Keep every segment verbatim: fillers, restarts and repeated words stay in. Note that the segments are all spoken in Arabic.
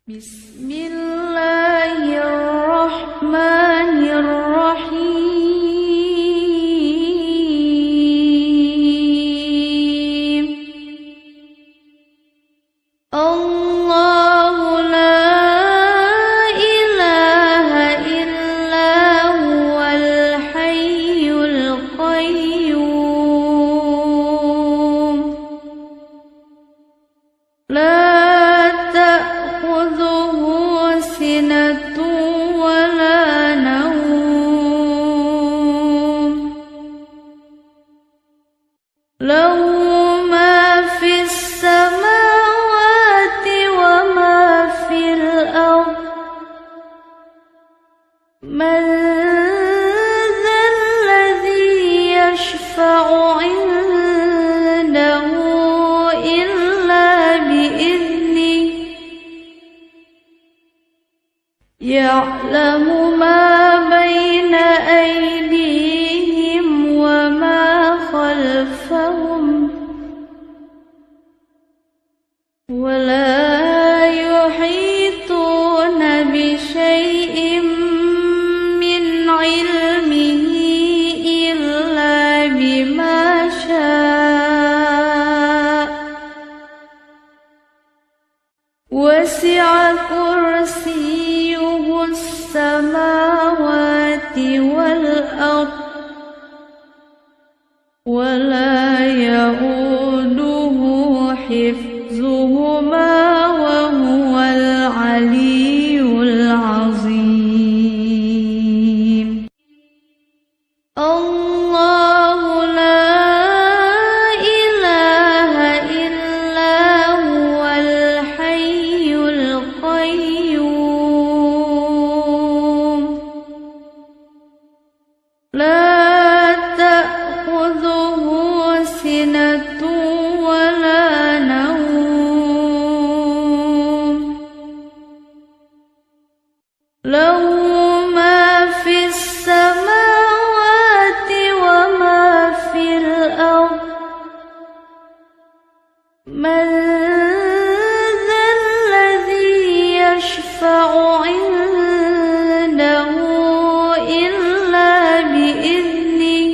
بسم الله الرحمن الرحيم. الله لا إله إلا هو الحي القيوم لا تأخذه سنة ولا نوم له ما في السماوات وما في الأرض من ذا الذي يشفع عنده إلا بإذنه يعلم ما بين أيديهم وما خلفهم ولا يحيطون بشيء من علمه إلا بما شاء وسع كرسيه السماوات والأرض ولا يئوده حفظهما وهو العلي العظيم. الله لا إله إلا هو الحي القيوم لا تأخذه سنة ولا نوم له ما في السماوات وما في الأرض من ذا الذي يشفع عنده إلا بإذنه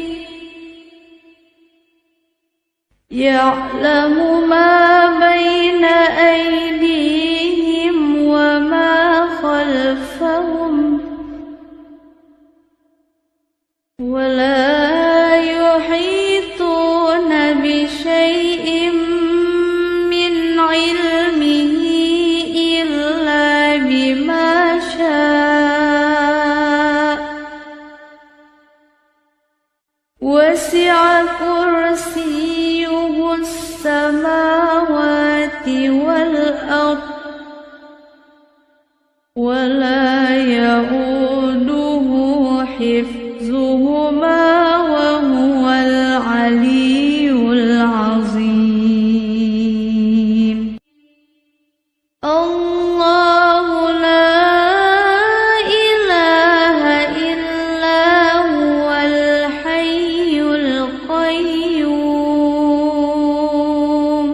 يعلم ما بين أيديهم وما خلفهم ولا يحيطون بشيء من علمه إلا بما شاء وسع كرسيه السماوات والأرض ولا يئوده حفظهما وهو العلي العظيم. الله لا إله إلا هو الحي القيوم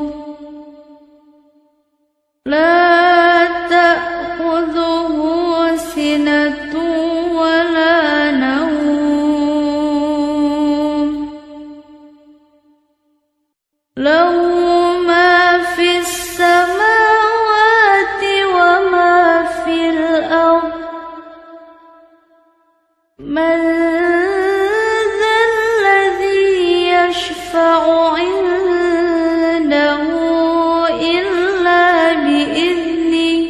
لا تأخذه سنة ولا نوم له ما في السماوات وما في الأرض من ذا الذي يشفع عنده إلا بإذنه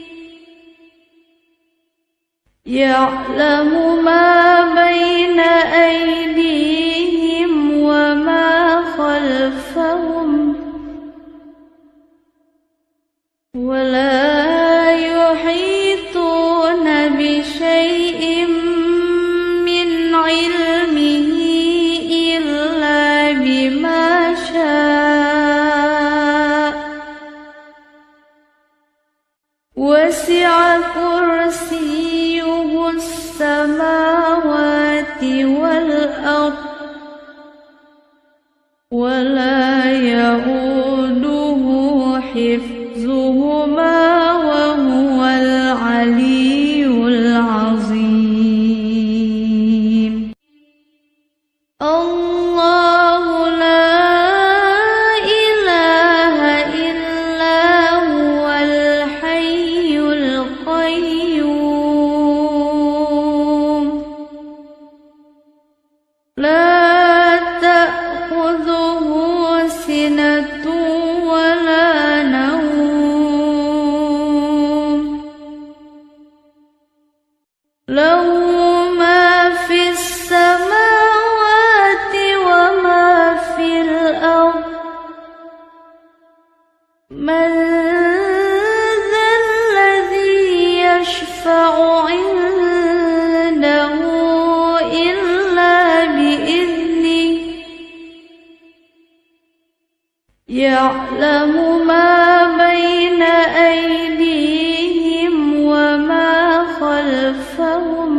يعلم ما بين أيديهم وما خلفهم ولا يحيطون بشيء من علمه إلا بما شاء وسع كرسيه السماوات والأرض ولا يئوده حفظهما وهو يعلم ما بين أيديهم وما خلفهم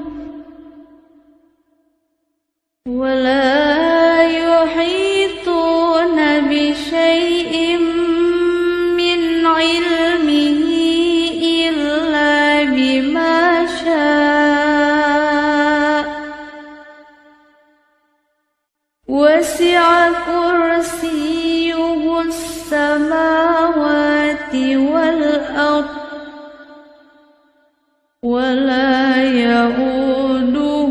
ولا يحيطون بشيء من علمه إلا بما شاء وسع كرسيه السماوات والأرض ولا يؤوده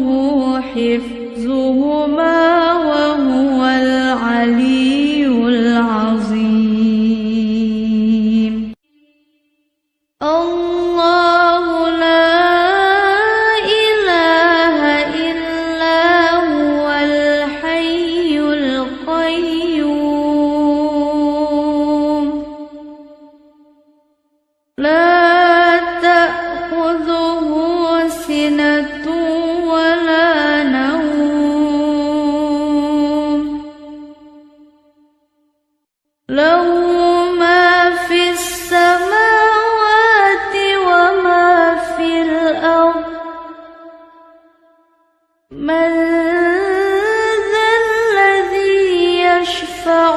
حفظهما وهو العلي العظيم الله لا إله إلا هو الحي القيوم لا تأخذه سنة ولا نوم له ما في السماوات وما في الأرض من ذا الذي يشفع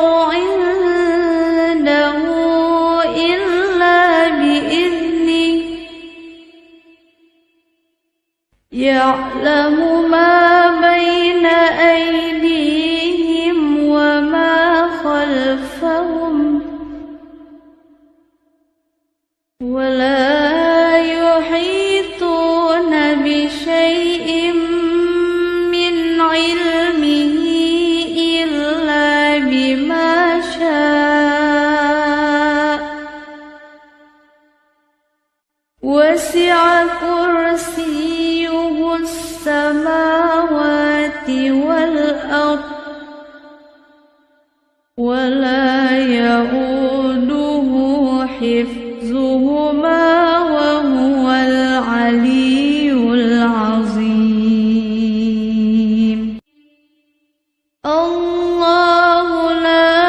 عنده إلا بإذنه يعلم ما بين أيديهم وما خلفهم ولا يحيطون بشيء من علمه إلا بما شاء وسع كرسيه السماوات والأرض ولا يؤوده حفظهما وهو العلي العظيم الله لا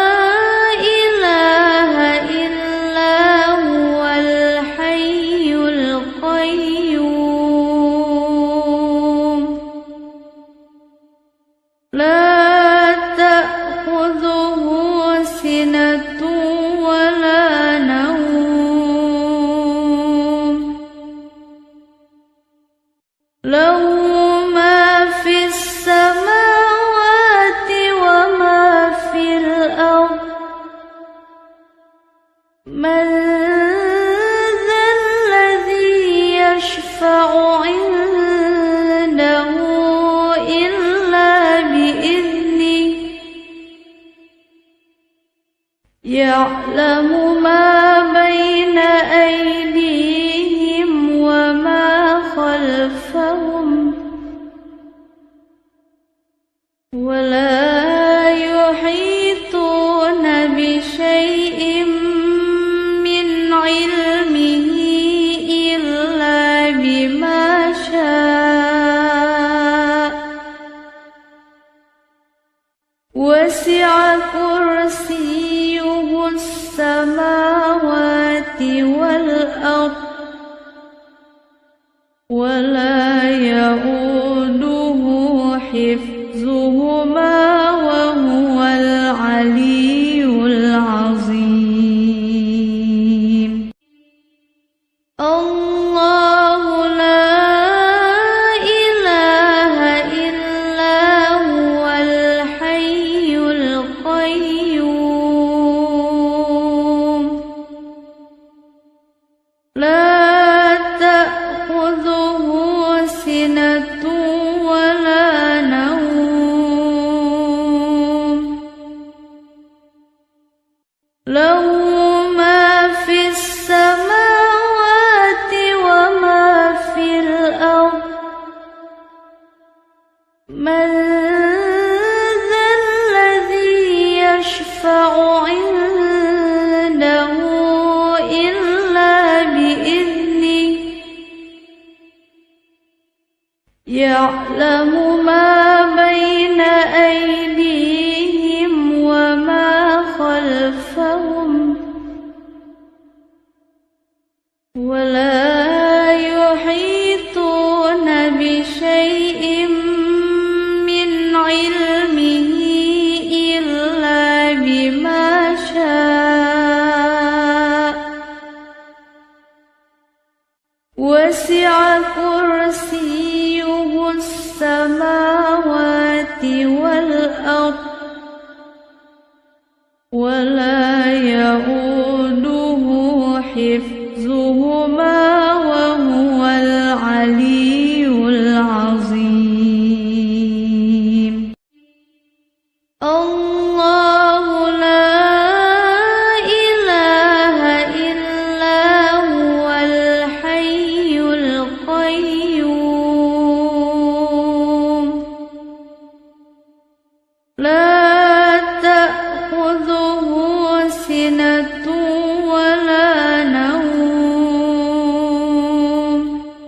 إله إلا هو الحي القيوم لا تأخذه سنة ولا نوم له ما في السماوات وما في الأرض من ذا الذي يشفع عنده إلا بإذنه يعلم ما بين أيديهم وما خلفهم ولا يحيطون بشيء من علمه إلا بما شاء وسع كرسيه السماوات والأرض ولا يؤوده حفظهما وهو العلي العظيم الله لا إله إلا هو الحي القيوم لا تأخذه سنة ولا نوم له ما في السماوات وما في الأرض من ذا الذي يشفع عنده إلا بإذنه يعلم ما بين أيديهم وما خلفهم ولا يحيطون بشيء من علمه إلا بما شاء وسع كرسيه السماوات والأرض ولا يئوده حفظهما وهو العلي العظيم. الله لا إله إلا هو الحي القيوم لا تأخذه سنة ولا نوم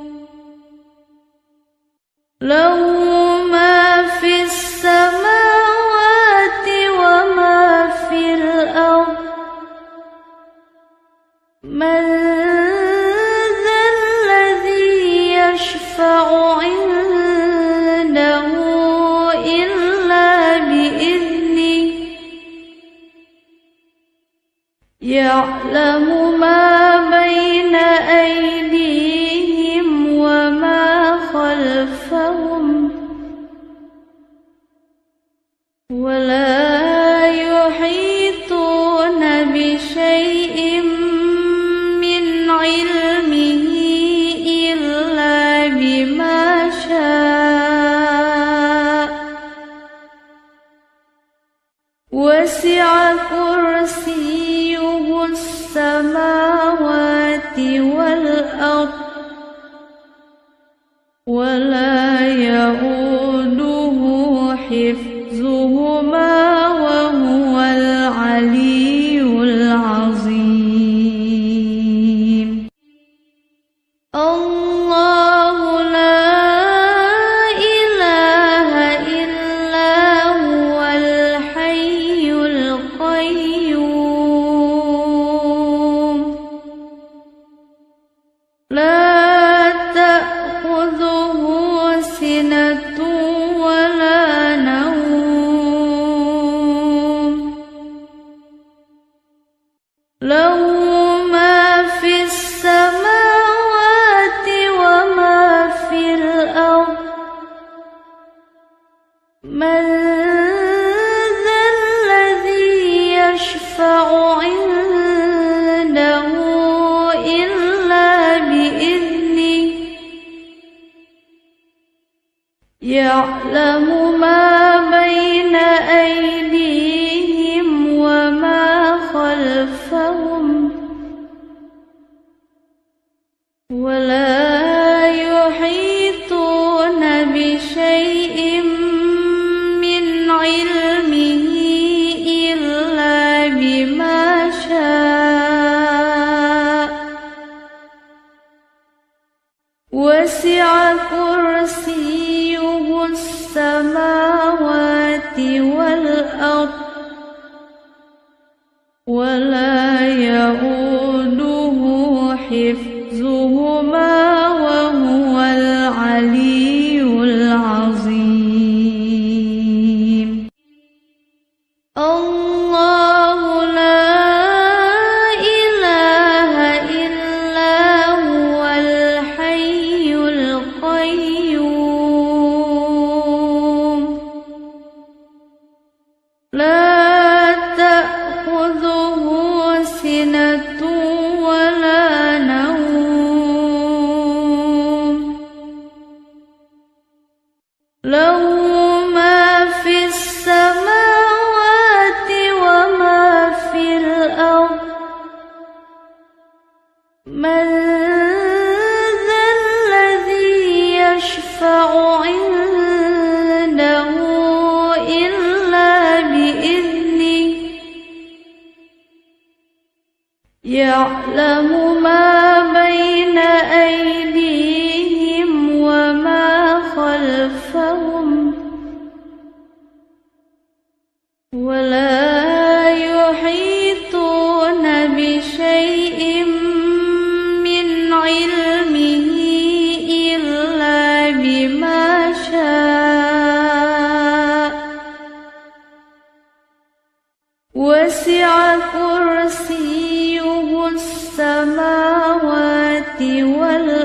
له ما في السماوات وما في الأرض من ذا الذي يشفع عنده إلا بإذنه يعلم ما بين أيديهم وما خلفهم ولا يحيطون بشيء من علمه إلا بما شاء وسع كرسيه السماوات والأرض ولا يئوده حفظهما وهو العلي العظيم. الله لا إله إلا هو الحي القيوم لا تأخذه سنة ولا نوم له ما في السماوات وما في الأرض من ذا الذي يشفع عنده إلا بإذنه يعلم ما بين أيديهم وما خلفهم ولا يحيطون بشيء من علمه إلا بما شاء وسع كرسيه السماوات والأرض ولا يئوده حفظهما وهو العلي العظيم. الله لا إله إلا هو الحي القيوم لا تأخذه سنة ولا نوم له ما في السماوات وما في الأرض من ذا الذي يشفع عنده إلا بإذنه يعلم ما بين أيديهم وما خلفهم ولا يحيطون بشيء من وسع كرسيه السماوات والأرض